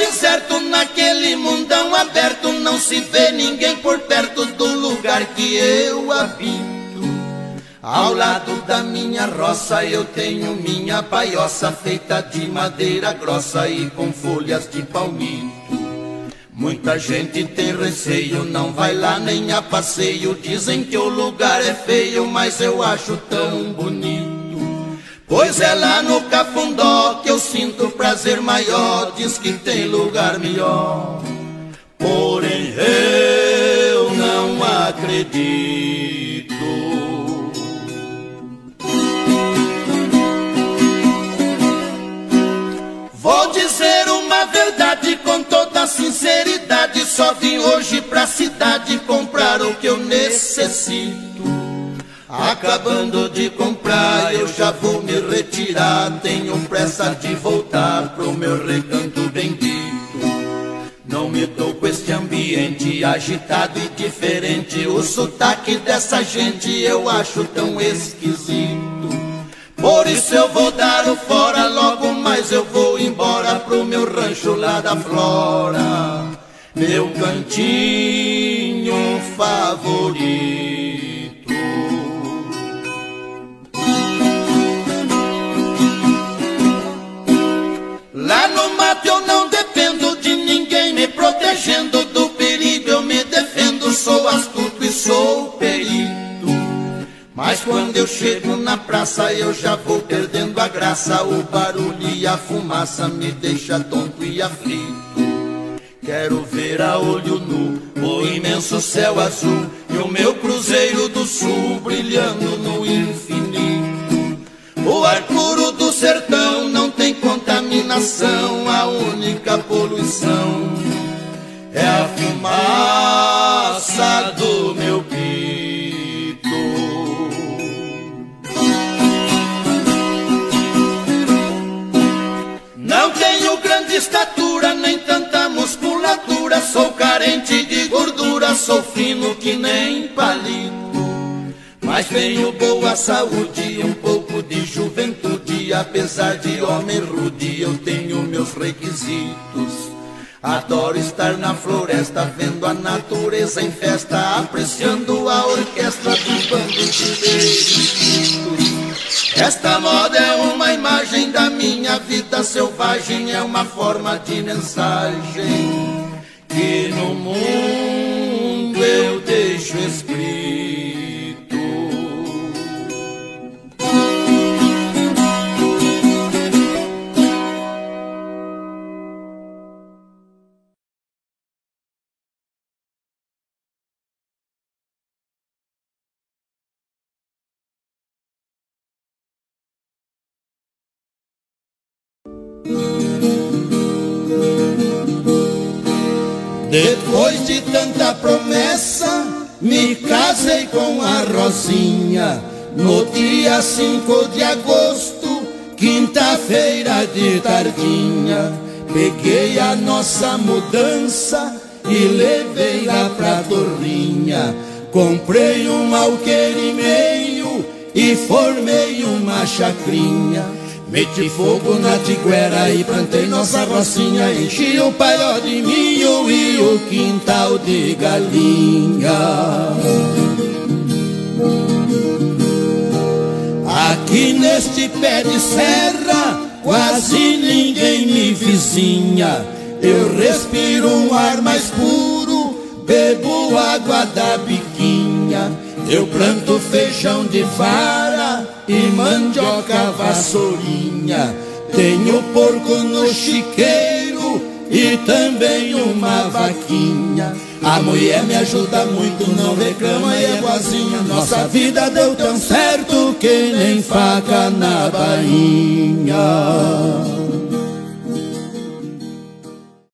deserto, naquele mundão aberto, não se vê ninguém por perto do lugar que eu habito. Ao lado da minha roça eu tenho minha paioça, feita de madeira grossa e com folhas de palmito. Muita gente tem receio, não vai lá nem a passeio. Dizem que o lugar é feio, mas eu acho tão bonito. Pois é lá no Cafundó que eu sinto prazer maior. Diz que tem lugar melhor, porém eu não acredito. Vou dizer uma verdade com toda sinceridade. Só vim hoje pra cidade comprar o que eu necessito. Acabando de comprar eu já vou me retirar. Tenho pressa de voltar pro meu recanto bendito. Não me dou com este ambiente agitado e diferente. O sotaque dessa gente eu acho tão esquisito. Por isso eu vou dar o fora, logo mais eu vou embora pro meu rancho lá da Flora, meu cantinho favorito. Lá no mato eu não dependo de ninguém me protegendo. Do perigo eu me defendo, sou astuto e sou perito. Mas quando eu chego na praça eu já vou perdendo a graça. O barulho e a fumaça me deixa tonto e aflito. Quero ver a olho nu o imenso céu azul e o meu cruzeiro do sul brilhando no infinito. O ar puro do sertão não tem contaminação. A única poluição é a fumaça do meu pito. Não tenho grande estatura, nem tanta musculatura. Sou carente de gordura, sou fino que nem palito. Mas tenho boa saúde e um pouco de juventude. Apesar de homem rude, eu tenho meus requisitos. Adoro estar na floresta, vendo a natureza em festa, apreciando a orquestra do bando de periquitos. Esta moda é uma imagem da minha vida selvagem, é uma forma de mensagem que no mundo eu deixo escrito. Depois de tanta promessa, me casei com a Rosinha. No dia 5 de agosto, quinta-feira de tardinha, peguei a nossa mudança e levei lá pra Torrinha. Comprei um alqueire e meio e formei uma chacrinha. Meti fogo na tiguera e plantei nossa rocinha. Enchi o paió de milho e o quintal de galinha. Aqui neste pé de serra quase ninguém me vizinha. Eu respiro um ar mais puro, bebo água da biquinha. Eu planto feijão de vara e mandioca vassourinha. Tenho porco no chiqueiro e também uma vaquinha. A mulher me ajuda muito, não reclama e é boazinha. Nossa vida deu tão certo que nem faca na bainha.